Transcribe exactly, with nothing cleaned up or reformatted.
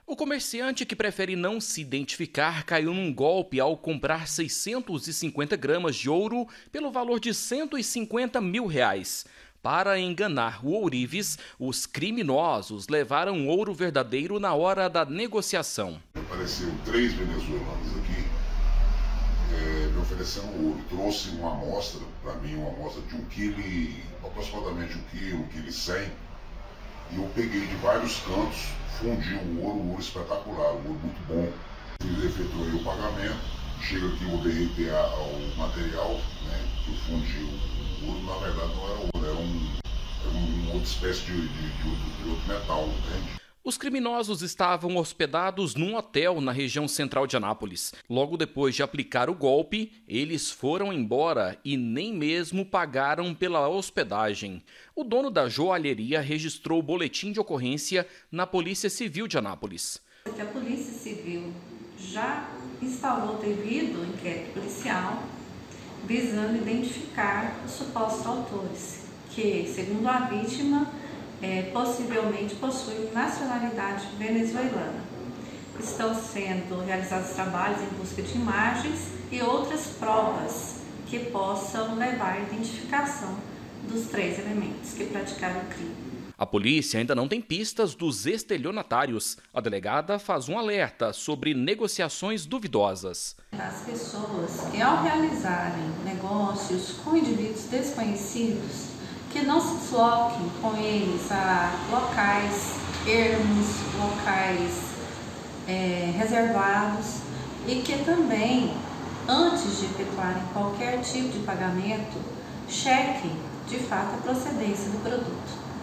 O comerciante que prefere não se identificar caiu num golpe ao comprar seiscentos e cinquenta gramas de ouro pelo valor de cento e cinquenta mil reais. Para enganar o ourives, os criminosos levaram ouro verdadeiro na hora da negociação. Apareceram três venezuelanos aqui, é, me oferecendo ouro. Trouxe uma amostra, para mim uma amostra de um quilo, aproximadamente um quilo, um quilo e cem. E eu peguei de vários cantos, fundi o ouro, um ouro espetacular, um ouro muito bom. Fiz, efetuei o pagamento, chega aqui o D R T A ao material, né, que eu fundi o ouro, na verdade não era ouro, era, um, era uma outra espécie de, de, de, outro, de outro metal, entende? Os criminosos estavam hospedados num hotel na região central de Anápolis. Logo depois de aplicar o golpe, eles foram embora e nem mesmo pagaram pela hospedagem. O dono da joalheria registrou o boletim de ocorrência na Polícia Civil de Anápolis. A Polícia Civil já instalou devido inquérito policial visando identificar os supostos autores, que, segundo a vítima, É, possivelmente possuem nacionalidade venezuelana. Estão sendo realizados trabalhos em busca de imagens e outras provas que possam levar à identificação dos três elementos que praticaram o crime. A polícia ainda não tem pistas dos estelionatários. A delegada faz um alerta sobre negociações duvidosas. As pessoas que, ao realizarem negócios com indivíduos desconhecidos, que não se desloquem com eles a locais ermos, locais é, reservados e que também, antes de efetuarem qualquer tipo de pagamento, chequem de fato a procedência do produto.